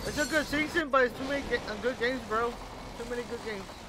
It's a good season, but it's too many good games, bro. Too many good games.